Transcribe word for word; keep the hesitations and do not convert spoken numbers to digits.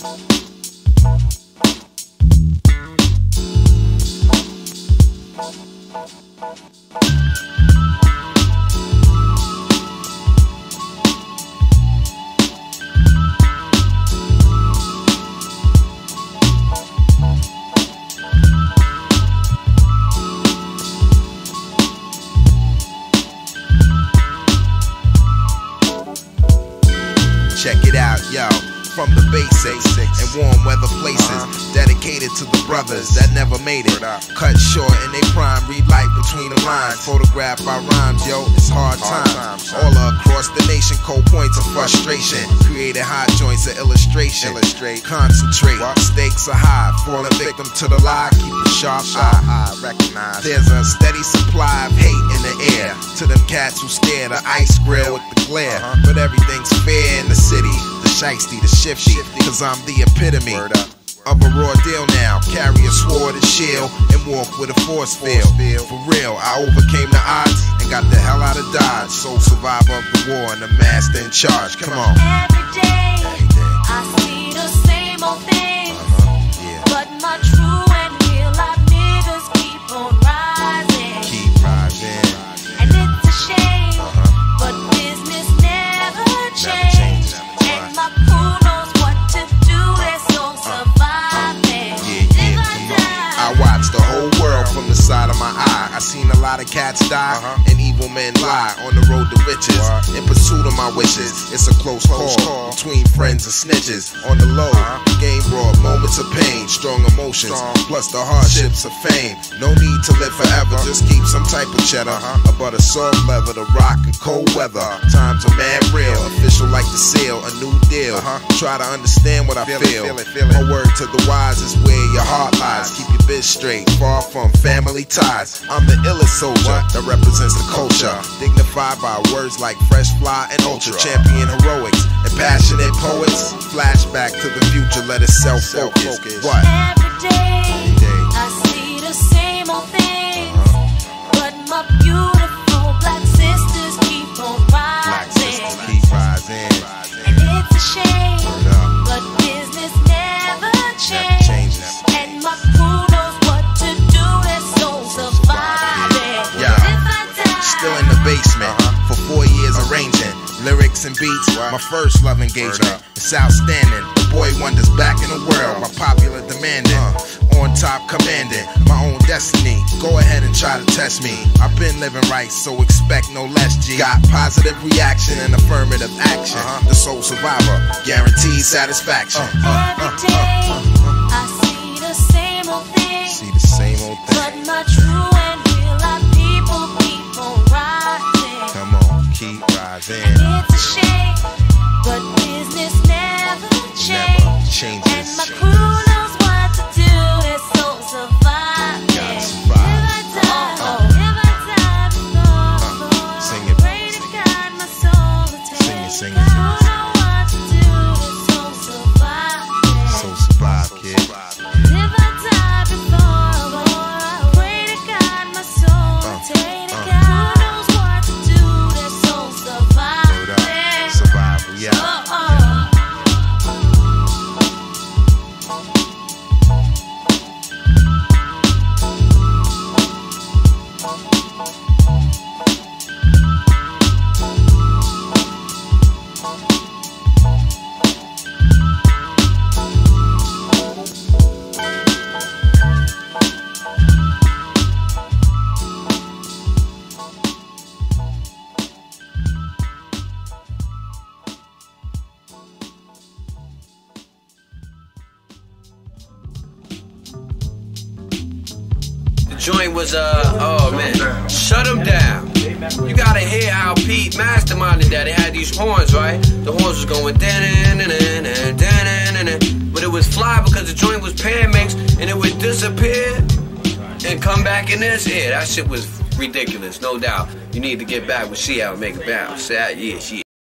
Check it out, yo. From the basics and warm weather places, dedicated to the brothers that never made it. Cut short in they prime, read light between the lines. Photograph by rhymes, yo, it's hard times. All across the nation, cold points of frustration. Created hot joints of illustration. Concentrate, stakes are high. Falling victim to the lie, keep a sharp eye. Recognize there's a steady supply of hate in the air. To them cats who stare the ice grill with the glare. But everything's fair in the city. The sheisty, the shifty, cause I'm the epitome of a raw deal now. Carry a sword and shield and walk with a force field. For real, I overcame the odds and got the hell out of Dodge. Sole survivor of the war and the master in charge. Come on. Every day, I see the same old things, uh-huh, yeah. But my true and real life niggas keep on rising. Keep rising. And it's a shame, uh-huh, but business never changes. And my crew knows what to do, they're so surviving. Yeah, yeah, I watch the whole world from the side of my eye. I seen a lot of cats die, uh-huh, and evil men lie on the road to riches. What? In pursuit of my wishes, it's a close, close call, call between friends and snitches. On the low, uh-huh, the game brought moments of pain, strong emotions, strong, plus the hardships of fame. No need to live forever, uh-huh, just keep some type of cheddar, uh-huh, about a soft leather, the rock and cold weather. Times are mad real, official like the seal, a new deal. Uh-huh. Try to understand what I feel. feel. It, feel, it, feel it. My word to the wise is where your heart lies. Keep your biz straight, far from family ties. I'm the illest soldier that represents the culture, dignified by words like fresh fly and ultra. Champion heroics and passionate poets. Flashback to the future, let us self-focus. What? Every day, I see the same old things, uh-huh, but my beautiful black sisters keep on rising. Black sisters keep rising. And it's a shame, but business never changes. And my crew knows what to do, they're so surviving. Yeah. Still in the basement, uh-huh, for four years arranging lyrics and beats. What? My first love engagement, it's outstanding. The boy wonders back in the world, my popular demanding, uh, on top commanding my own destiny. Go ahead and try to test me. I've been living right, so expect no less. G got positive reaction and affirmative action. Uh-huh. The soul survivor, guaranteed satisfaction. Uh, uh, Every day, uh, uh, uh, I see the same old thing. See the same old thing. But my true and real life people keep on rising. Come on, keep rising. And it's a shame, but business never changes. Never changes. And my crew knows what to do, they're so surviving. Gotta survive. If I die, oh, oh. If I die before, uh, before, sing it. pray to God my soul to take. Sing it, sing it. You know what to do, they're so surviving. So survive, kid. If I die before, before, I pray to God my soul to Uh, take. uh. God knows what to do, they're so surviving. Survival, yeah. Uh, uh. Joint was, uh, oh man, shut them down. You gotta hear how Pete masterminded that. It had these horns, right? The horns was going dan dan dan dan dan dan, but it was fly because the joint was pan mixed and it would disappear and come back in this. Yeah, that shit was ridiculous, no doubt. You need to get back with She out and make it bounce. Yeah, yeah.